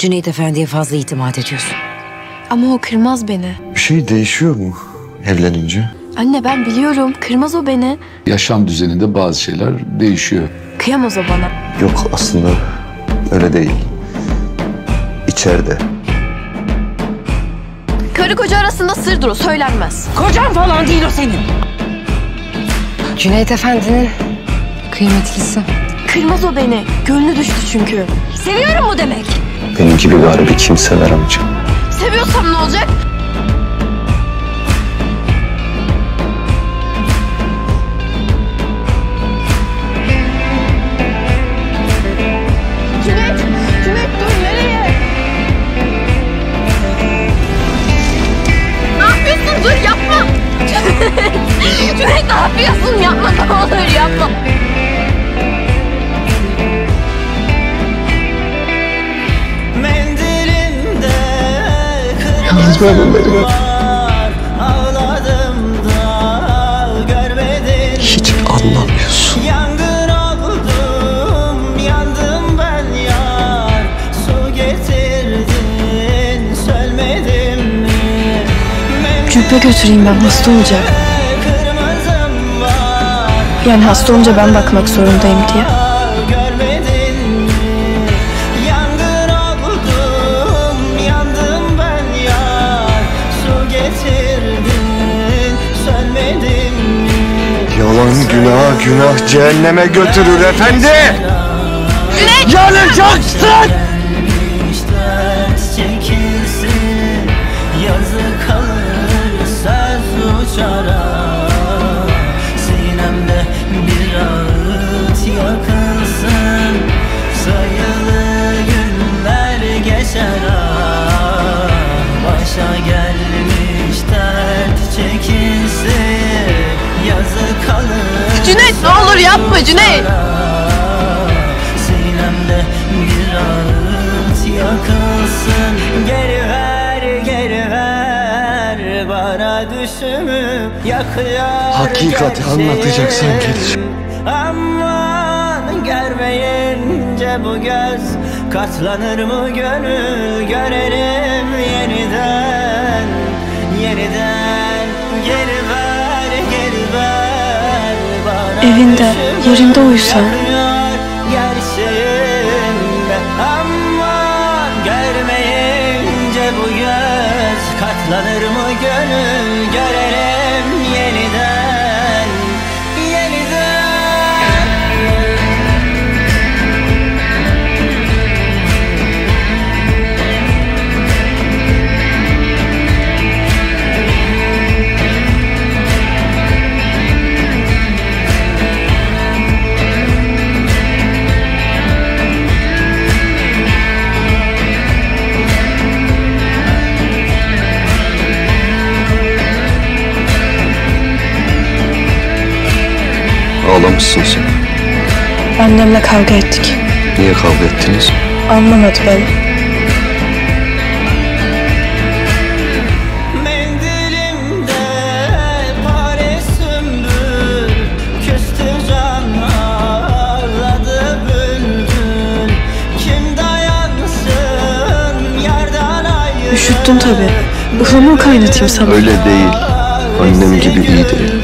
Cüneyt Efendi'ye fazla itimat ediyorsun. Ama o kırmaz beni. Bir şey değişiyor mu evlenince? Anne ben biliyorum, kırmaz o beni. Yaşam düzeninde bazı şeyler değişiyor. Kıyamaz o bana. Yok, aslında öyle değil. İçeride. Karı koca arasında sırdır o, söylenmez. Kocan falan değil o senin. Cüneyt Efendi'nin kıymetlisi. Kırmaz o beni, gönlü düştü çünkü. Seviyorum mu demek? Benim gibi garibi kim sever amca? Seviyorsam ne olacak? Cüneyt dur, nereye? Ne yapıyorsun? Dur, yapma! Cüneyt ne yapıyorsun? Yapma, ne olur yapma! Yalnız bırakın beni. Hiç anlamıyorsun. Yangın oldum, yandım ben yar. Su getirdin, sönmedim mi? Küpe götüreyim, ben hasta olacak. Yani hasta olunca ben bakmak zorundayım diye. Yalan günah cehenneme götürür efendi. Cüneyt! Yanacaksın! Yazı kalır, söz uçara. Sinemde bir ağıt yakılsın. Sayılı günler geçer. Başa gelmiş dert çekilsin. Yazı kalır. Cüneyt ne olur yapma Cüneyt! Sinemde bir ağıt yakılsın. Geri ver bana düşümü yakıyor. Hakikati anlatacaksan gelir. Aman görmeyince bu göz katlanır mı gönül, görelim yeniden geri ver bana. Evinde, yerinde uyusan. Gerçeğimde aman görmeyince bu göz katlanır mı gönül, görelim yeniden. Ağlamışsın sen. Annemle kavga ettik. Niye kavga ettiniz? Anlamadı beni. Mendilimde pare sümbül, küstü canlarladı bülbül. Kim dayansın yardan ayrı. Üşüttün tabii. Ihlamur kaynatayım sana. Öyle değil. Annem gibi iyi değil.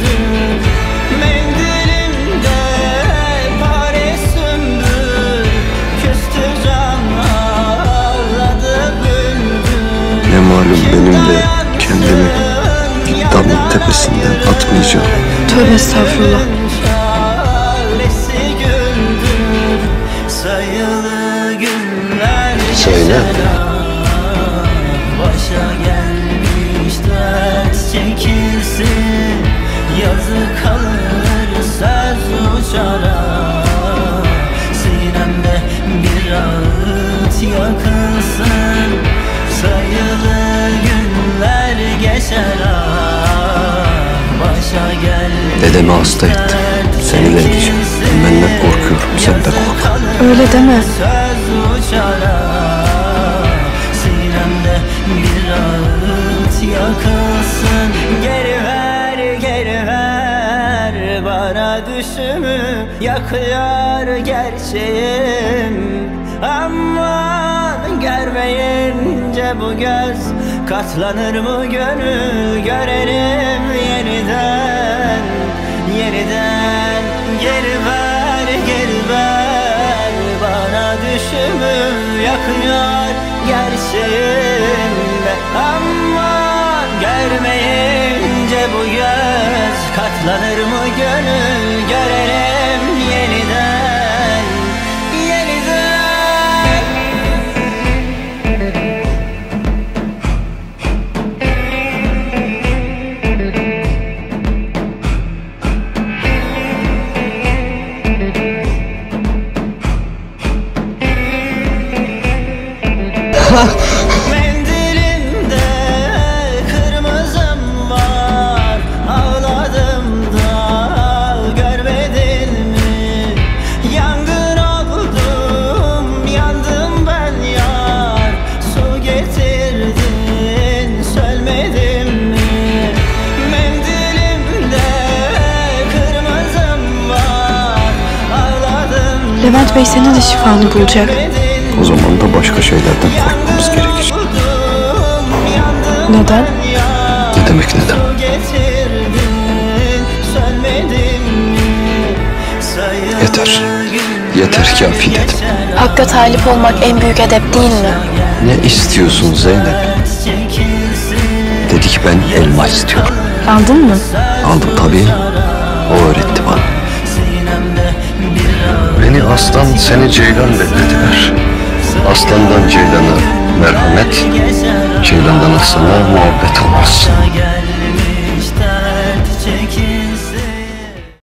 Ne malum benim de kendimi damın tepesinden atmayacağım. Tövbe estağfurullah. Söyle. Başa gelmiş dert çekilsin. Yazı kalır, söz uçara. Sinemde bir ağıt yakılsın. Sayılı günler geçer. Başa gelmiş. Dedemi hasta etti. Seni vereceğim. Ben benden korkuyorum. Sen de kork. Öyle deme. Söz uçara. Sinemde bir ağıt yakılsın. Geri ver bana düşümü yakıyor gerçeğim. Aman görmeye bu göz katlanır mı gönül görelim yeniden. Yeniden geri ver, geri ver bana düşümü yakıyor gerçeğinde. Ama görmeyince bu göz katlanır mı gönül görelim yeniden. Yeniden. Mendilimde kırmızım var, ağladım da görmedin mi? Yangın oldum, yandım ben yar, su getirdin, sönmedim mi? Mendilimde kırmızım var, ağladım. Levent Bey senin de şifanı bulacak. O zaman da başka şeylerden korkmamız gerekecek. Neden? Ne demek neden? Yeter. Yeter kafi dedim. Hakka talip olmak en büyük edep değil mi? Ne istiyorsun Zeynep? Dedi ki ben elma istiyorum. Aldın mı? Aldım tabii. O öğretti bana. Beni aslan, seni ceylan dediler. Aslandan ceylana merhamet, ceylandan aslana muhabbet olmaz.